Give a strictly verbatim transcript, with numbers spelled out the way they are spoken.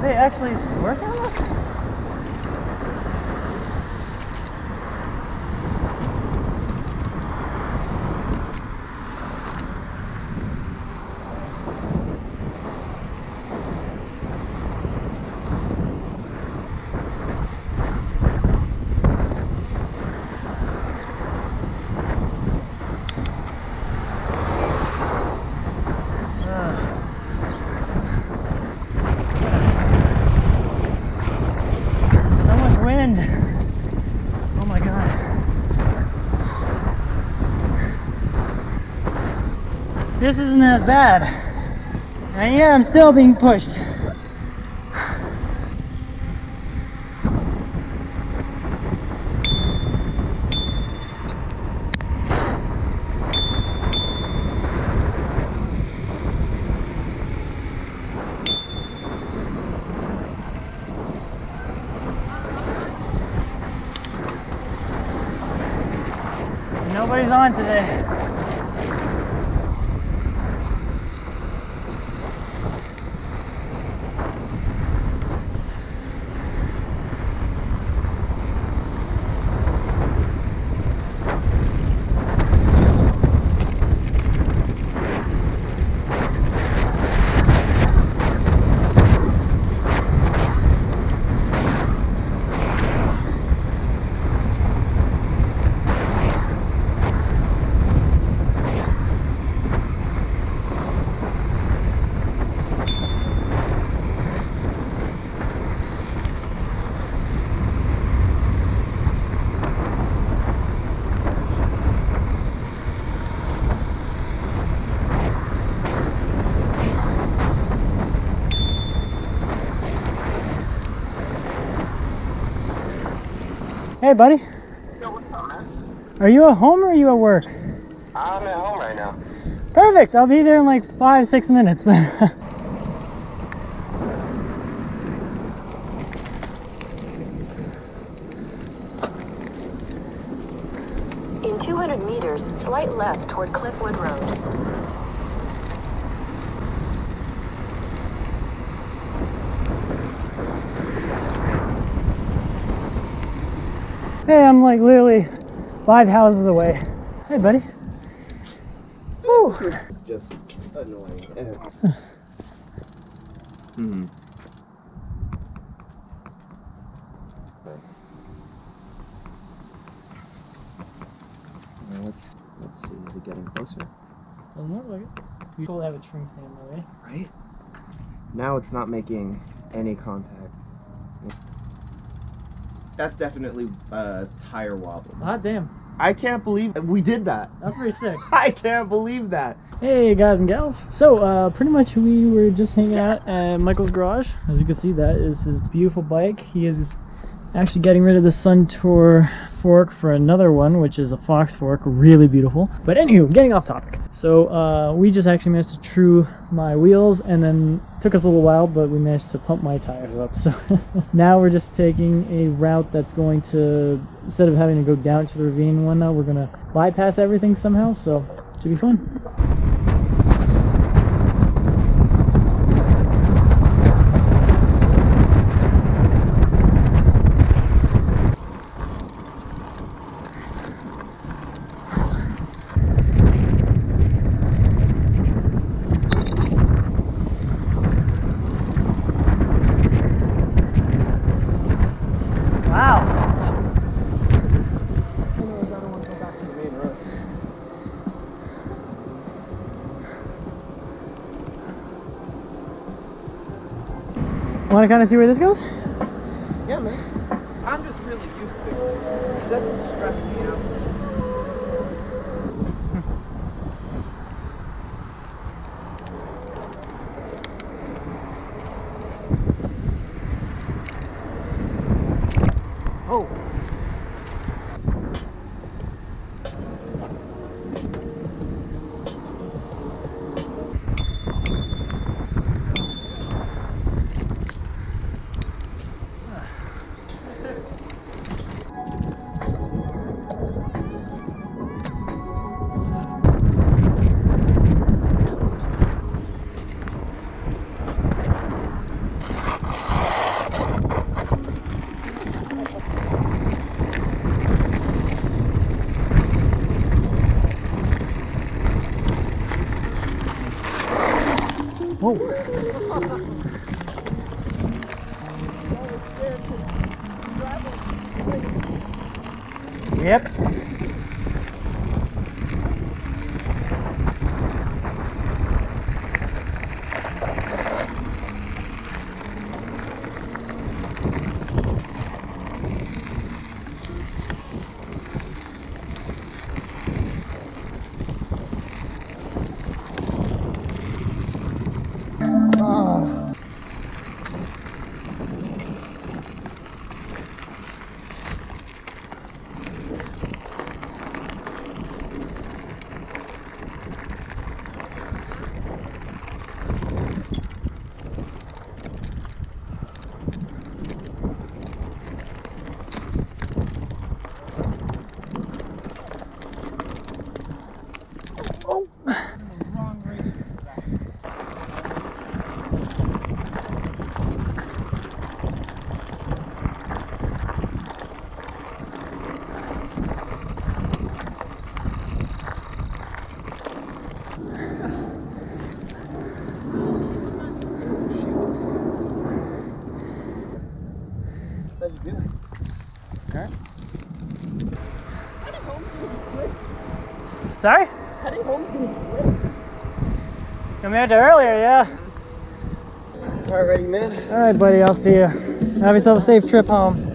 they actually working on this? Oh my god. This isn't as bad. And yeah, I'm still being pushed. Nobody's on today. Hey buddy. Yo, what's up, man? Are you at home or are you at work? I'm at home right now. Perfect, I'll be there in like five, six minutes. In two hundred meters, slight left toward Cliffwood Road. Hey, I'm like literally five houses away. Hey, buddy. Woo. It's just annoying. hmm. Well, let's let's see. Is it getting closer? Doesn't look like it. You still have a string stand though, right? Right. Now it's not making any contact. That's definitely uh, tire wobble. Ah, damn. I can't believe we did that. That's pretty sick. I can't believe that. Hey guys and gals. So uh, pretty much we were just hanging out at Michael's garage. As you can see, that is his beautiful bike. He is actually getting rid of the Suntour fork for another one, which is a Fox fork, really beautiful. But anywho, getting off topic. So uh, we just actually managed to true my wheels, and then took us a little while, but we managed to pump my tires up. So now we're just taking a route that's going to, instead of having to go down to the ravine one, though, we're gonna bypass everything somehow. So it should be fun. Want to kind of see where this goes? Yeah, man. I'm just really used to it. It doesn't stress me out. Oh. Oh. Yep. Let's do it. Alright. Heading home is quick. Sorry? Heading home is quick. Coming out there earlier, yeah. Alright, ready, man? Alright, buddy, I'll see you. Have yourself a safe trip home.